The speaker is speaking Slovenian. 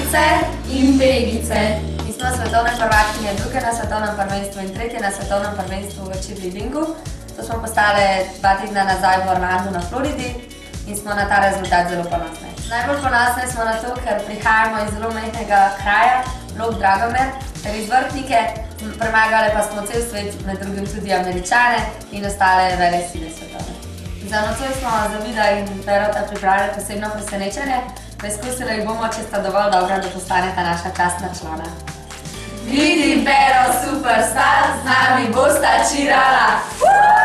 Mamice in begice. Mi smo svetovne prvakinje, druge na svetovnem prvenstvu in tretje na svetovnem prvenstvu v cheerleadingu. To smo postale 2 tedna nazaj v Orlandu na Floridi in smo na ta rezultat zelo ponosne. Najbolj ponosne smo na to, ker prihajamo iz zelo majhnega kraja, Log Dragomer, ter iz Vrhnike, premagale pa smo cel svet, med drugim tudi Američane in ostale velesile svetovne. Za nocoj smo za Vida in Perota pripravili posebno presenečenje. Preizkusili jih bomo, če sta dovolj dobra, da postaneta naša častna člana. Vid in Pero Superstar, z nami bosta čirala!